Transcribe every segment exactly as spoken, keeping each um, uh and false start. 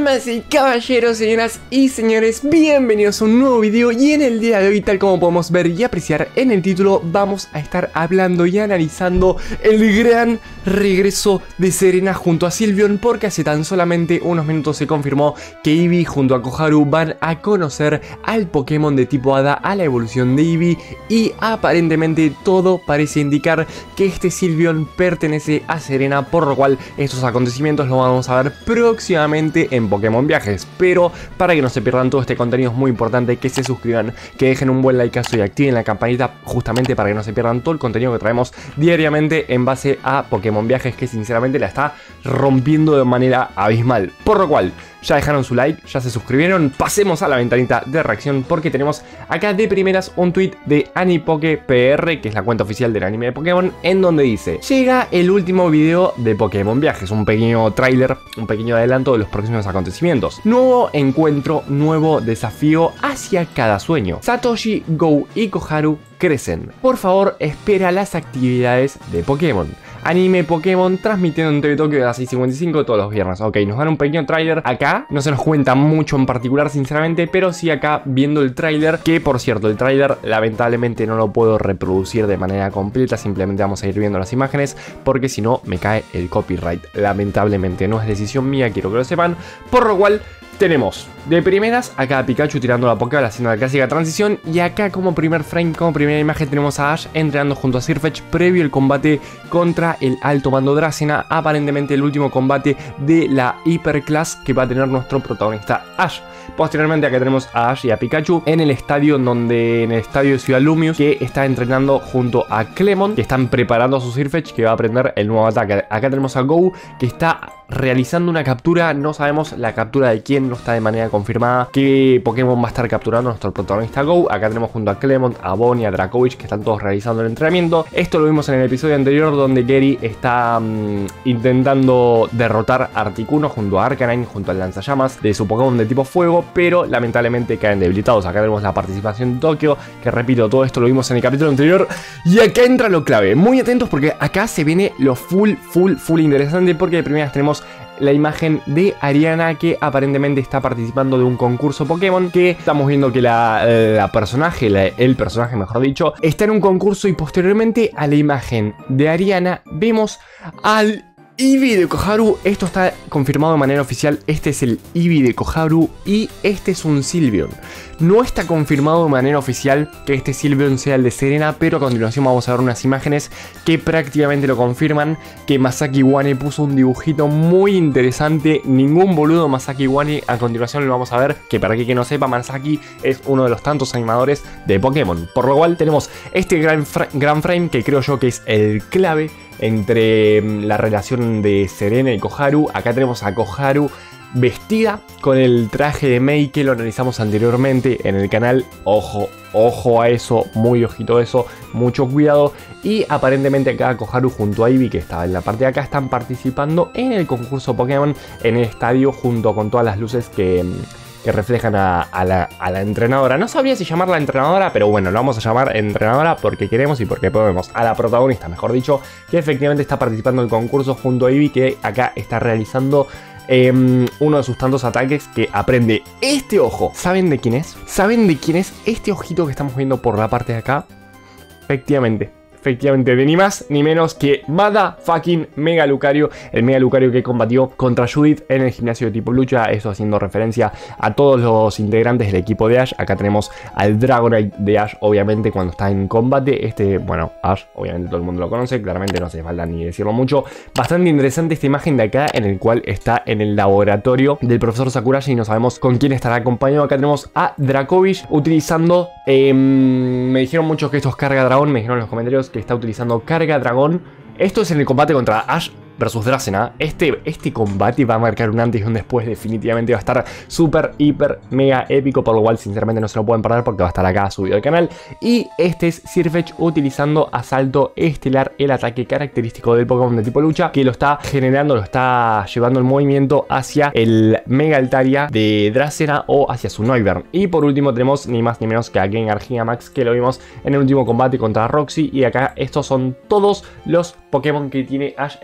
Damas y caballeros, señoras y señores, bienvenidos a un nuevo video. Y en el día de hoy, tal como podemos ver y apreciar en el título, vamos a estar hablando y analizando el gran regreso de Serena junto a Sylveon, porque hace tan solamente unos minutos se confirmó que Eevee junto a Koharu van a conocer al Pokémon de tipo Hada, a la evolución de Eevee, y aparentemente todo parece indicar que este Sylveon pertenece a Serena, por lo cual estos acontecimientos los vamos a ver próximamente en Pokémon Viajes. Pero para que no se pierdan todo este contenido es muy importante que se suscriban, que dejen un buen likeazo y activen la campanita, justamente para que no se pierdan todo el contenido que traemos diariamente en base a Pokémon Viajes, que sinceramente la está rompiendo de manera abismal. Por lo cual, ya dejaron su like, ya se suscribieron, pasemos a la ventanita de reacción, porque tenemos acá de primeras un tweet de AniPokePR, que es la cuenta oficial del anime de Pokémon, en donde dice: llega el último video de Pokémon Viajes, un pequeño tráiler, un pequeño adelanto de los próximos acontecimientos. Nuevo encuentro, nuevo desafío hacia cada sueño. Satoshi, Go y Koharu crecen. Por favor, espera las actividades de Pokémon. Anime Pokémon transmitiendo en T V Tokio a las seis cincuenta y cinco todos los viernes. Ok, nos dan un pequeño tráiler acá. No se nos cuenta mucho en particular, sinceramente, pero sí acá viendo el tráiler, que por cierto, el tráiler lamentablemente no lo puedo reproducir de manera completa. Simplemente vamos a ir viendo las imágenes, porque si no me cae el copyright. Lamentablemente no es decisión mía, quiero que lo sepan. Por lo cual, tenemos de primeras acá a Pikachu tirando la Pokéball, haciendo la clásica transición. Y acá como primer frame, como primera imagen, tenemos a Ash entrenando junto a Sirfetch'd previo el combate contra el alto mando Dracena. Aparentemente el último combate de la Hyperclass que va a tener nuestro protagonista Ash. Posteriormente acá tenemos a Ash y a Pikachu en el estadio, en donde en el estadio de Ciudad Lumius, que está entrenando junto a Clemon, que están preparando a su Sirfetch'd, que va a aprender el nuevo ataque. Acá tenemos a Go, que está realizando una captura. No sabemos la captura de quién, no está de manera confirmada qué Pokémon va a estar capturando nuestro protagonista Go. Acá tenemos junto a Clemon, a Bonnie, a Dracovish, que están todos realizando el entrenamiento. Esto lo vimos en el episodio anterior, donde Gary está mmm, intentando derrotar a Articuno junto a Arcanine, junto al lanzallamas de su Pokémon de tipo fuego, pero lamentablemente caen debilitados. Acá tenemos la participación de Tokio, que repito, todo esto lo vimos en el capítulo anterior. Y acá entra lo clave, muy atentos, porque acá se viene lo full, full, full interesante, porque de primeras tenemos la imagen de Ariana, que aparentemente está participando de un concurso Pokémon, que estamos viendo que la, la personaje, la, el personaje mejor dicho, está en un concurso. Y posteriormente a la imagen de Ariana vemos al Eevee de Koharu. Esto está confirmado de manera oficial. Este es el Eevee de Koharu y este es un Sylveon. No está confirmado de manera oficial que este Sylveon sea el de Serena, pero a continuación vamos a ver unas imágenes que prácticamente lo confirman. Que Masaki Iwane puso un dibujito muy interesante. Ningún boludo, Masaki Iwane. A continuación lo vamos a ver, que para que no sepa, Masaki es uno de los tantos animadores de Pokémon. Por lo cual tenemos este gran, fra gran frame, que creo yo que es el clave entre la relación de Serena y Koharu. Acá tenemos a Koharu vestida con el traje de Mei, que lo analizamos anteriormente en el canal. Ojo, ojo a eso, muy ojito a eso, mucho cuidado. Y aparentemente acá Koharu junto a Eevee, que estaba en la parte de acá, están participando en el concurso Pokémon en el estadio, junto con todas las luces que... que reflejan a, a, la, a la entrenadora. No sabría si llamarla entrenadora, pero bueno, lo vamos a llamar entrenadora porque queremos y porque podemos. A la protagonista, mejor dicho, que efectivamente está participando en el concurso junto a Eevee, que acá está realizando eh, uno de sus tantos ataques que aprende. Este ojo, ¿saben de quién es? ¿Saben de quién es este ojito que estamos viendo por la parte de acá? Efectivamente. Efectivamente, de ni más ni menos que Motherfucking Mega Lucario, el Mega Lucario que combatió contra Judith en el gimnasio de tipo lucha. Eso haciendo referencia a todos los integrantes del equipo de Ash. Acá tenemos al Dragonite de Ash, obviamente, cuando está en combate. Este, bueno, Ash, obviamente todo el mundo lo conoce, claramente no hace falta ni decirlo mucho. Bastante interesante esta imagen de acá, en el cual está en el laboratorio del profesor Sakuragi y no sabemos con quién estará acompañado. Acá tenemos a Dracovish utilizando... Eh, me dijeron muchos que esto es carga dragón, me dijeron en los comentarios que está utilizando carga dragón. Esto es en el combate contra Ash versus Dracena. Este, este combate va a marcar un antes y un después. Definitivamente va a estar súper, hiper, mega épico. Por lo cual, sinceramente, no se lo pueden perder porque va a estar acá subido al canal. Y este es Sirfetch'd utilizando Asalto Estelar, el ataque característico del Pokémon de tipo lucha, que lo está generando, lo está llevando el movimiento hacia el Mega Altaria de Dracena o hacia su Noivern. Y por último tenemos ni más ni menos que a Gengar Gigamax, que lo vimos en el último combate contra Roxy. Y acá estos son todos los Pokémon que tiene Ash en nuestro equipo.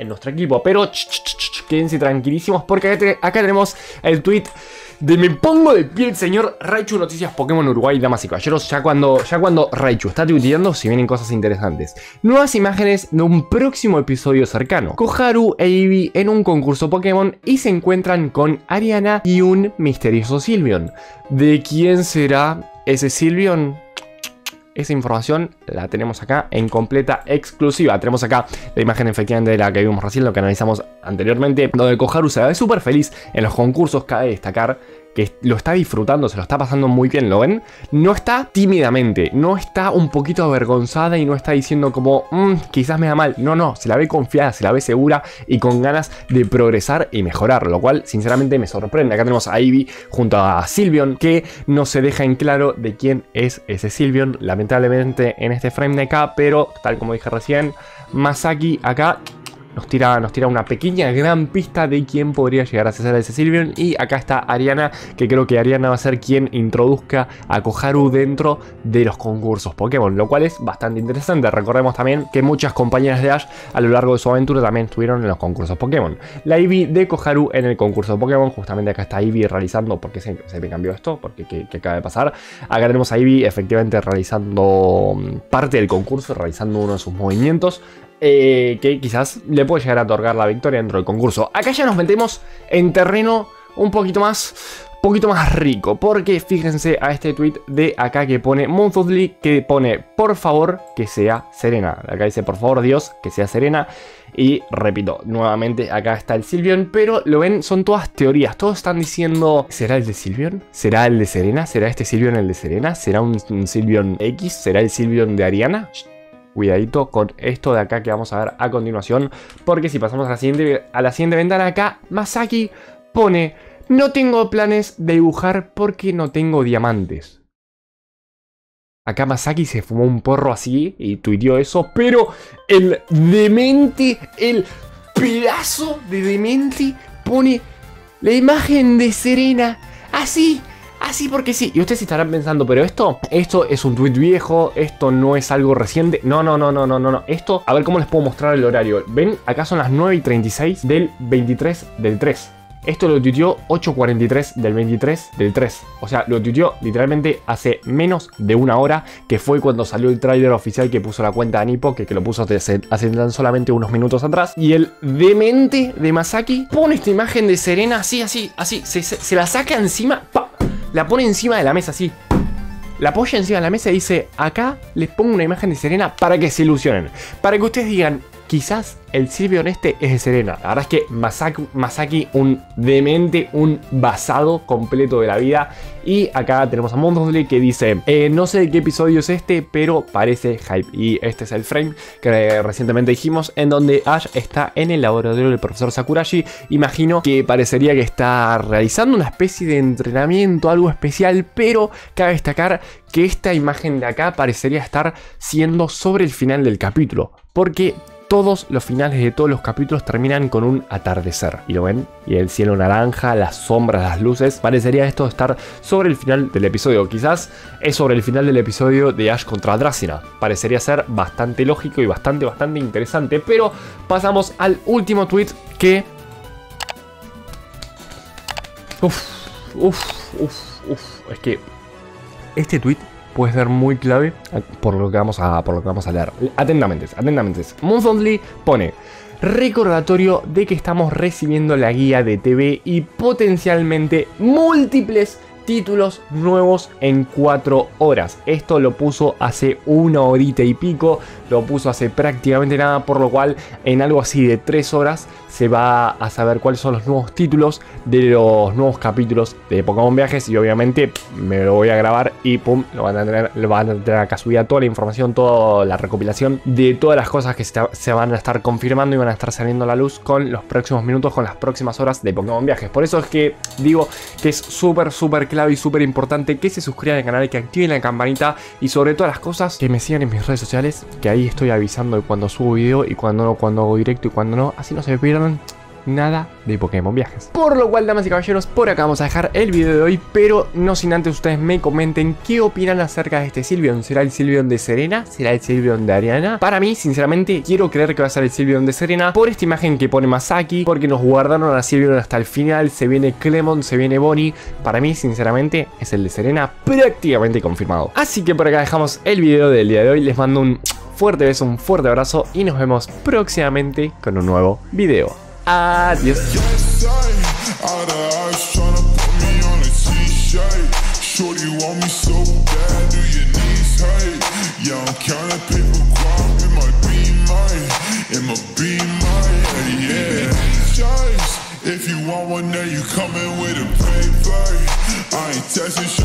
equipo. Pero ch, ch, ch, ch, quédense tranquilísimos porque acá, te, acá tenemos el tweet de me pongo de pie el señor Raichu Noticias Pokémon Uruguay, damas y caballeros. Ya cuando, ya cuando Raichu está tuiteando, se vienen cosas interesantes. Nuevas imágenes de un próximo episodio cercano. Koharu e Eevee en un concurso Pokémon y se encuentran con Ariana y un misterioso Sylveon. ¿De quién será ese Sylveon? Esa información la tenemos acá en completa exclusiva. Tenemos acá la imagen efectivamente de la que vimos recién, lo que analizamos anteriormente, donde Koharu se ve súper feliz en los concursos. Cabe destacar que lo está disfrutando, se lo está pasando muy bien, ¿lo ven? No está tímidamente, no está un poquito avergonzada y no está diciendo como, mmm, quizás me da mal. No, no, se la ve confiada, se la ve segura y con ganas de progresar y mejorar, lo cual sinceramente me sorprende. Acá tenemos a Eevee junto a Sylveon, que no se deja en claro de quién es ese Sylveon, lamentablemente en este frame de acá, pero tal como dije recién, Masaki acá Nos tira, nos tira una pequeña gran pista de quién podría llegar a ser ese Sylveon. Y acá está Ariana, que creo que Ariana va a ser quien introduzca a Koharu dentro de los concursos Pokémon, lo cual es bastante interesante. Recordemos también que muchas compañeras de Ash a lo largo de su aventura también estuvieron en los concursos Pokémon. La Eevee de Koharu en el concurso Pokémon, justamente acá está Eevee realizando, ¿por qué se, se me cambió esto? Porque ¿qué, qué acaba de pasar? Acá tenemos a Eevee efectivamente realizando parte del concurso, realizando uno de sus movimientos. Eh, que quizás le puede llegar a otorgar la victoria dentro del concurso. Acá ya nos metemos en terreno un poquito más, poquito más rico, porque fíjense a este tweet de acá que pone Monthly, que pone por favor que sea Serena. Acá dice por favor Dios que sea Serena. Y repito, nuevamente acá está el Sylveon, pero lo ven, son todas teorías. Todos están diciendo, ¿será el de Sylveon? ¿Será el de Serena? ¿Será este Sylveon el de Serena? ¿Será un, un Sylveon X? ¿Será el Sylveon de Ariana? Cuidadito con esto de acá que vamos a ver a continuación, porque si pasamos a la siguiente, a la siguiente ventana acá, Masaki pone, no tengo planes de dibujar porque no tengo diamantes. Acá Masaki se fumó un porro así y tuiteó eso, pero el demente, el pedazo de demente pone la imagen de Serena así. Así porque sí. Y ustedes estarán pensando, pero esto, esto es un tweet viejo, esto no es algo reciente. No, no, no, no, no, no, no. Esto, a ver cómo les puedo mostrar el horario. Ven, acá son las nueve y treinta y seis del veintitrés del tres. Esto lo tuiteó ocho cuarenta y tres del veintitrés del tres. O sea, lo tuiteó literalmente hace menos de una hora, que fue cuando salió el tráiler oficial que puso la cuenta de Nipo, que, que lo puso hace, hace tan solamente unos minutos atrás. Y el demente de Masaki pone esta imagen de Serena así, así, así. Se, se, se la saca encima, ¡pa! La pone encima de la mesa así. La apoya encima de la mesa y dice, acá les pongo una imagen de Serena para que se ilusionen. Para que ustedes digan, quizás el Sylveon este es de Serena. La verdad es que Masaki, Masaki un demente, un basado completo de la vida. Y acá tenemos a Monthly que dice, eh, no sé de qué episodio es este, pero parece hype. Y este es el frame que recientemente dijimos, en donde Ash está en el laboratorio del profesor Sakuragi. Imagino que parecería que está realizando una especie de entrenamiento, algo especial, pero cabe destacar que esta imagen de acá parecería estar siendo sobre el final del capítulo, porque todos los finales de todos los capítulos terminan con un atardecer. ¿Y lo ven? Y el cielo naranja, las sombras, las luces. Parecería esto estar sobre el final del episodio. Quizás es sobre el final del episodio de Ash contra Dracena. Parecería ser bastante lógico y bastante, bastante interesante. Pero pasamos al último tweet que... Uf, uf, uf, uf. Es que este tweet puede ser muy clave por lo que vamos a, por lo que vamos a leer. Atentamente, atentamente. Monthly pone, recordatorio de que estamos recibiendo la guía de T V y potencialmente múltiples títulos nuevos en cuatro horas. Esto lo puso hace una horita y pico, lo puso hace prácticamente nada, por lo cual en algo así de tres horas se va a saber cuáles son los nuevos títulos de los nuevos capítulos de Pokémon Viajes. Y obviamente me lo voy a grabar y pum, lo van a tener, lo van a tener acá subida toda la información, toda la recopilación de todas las cosas que se, se van a estar confirmando y van a estar saliendo a la luz con los próximos minutos, con las próximas horas de Pokémon Viajes. Por eso es que digo que es súper, súper clave y súper importante que se suscriban al canal, que activen la campanita y sobre todas las cosas que me sigan en mis redes sociales, que ahí estoy avisando de cuando subo video y cuando no, cuando hago directo y cuando no, así no se me pierdan nada de Pokémon Viajes. Por lo cual, damas y caballeros, por acá vamos a dejar el video de hoy, pero no sin antes ustedes me comenten qué opinan acerca de este Sylveon. ¿Será el Sylveon de Serena? ¿Será el Sylveon de Ariana? Para mí, sinceramente, quiero creer que va a ser el Sylveon de Serena por esta imagen que pone Masaki, porque nos guardaron a Sylveon hasta el final, se viene Clemon, se viene Bonnie. Para mí, sinceramente, es el de Serena prácticamente confirmado. Así que por acá dejamos el video del día de hoy, les mando un fuerte beso, un fuerte abrazo y nos vemos próximamente con un nuevo video. Adiós. If you want one, then you coming with a paper. I ain't texting.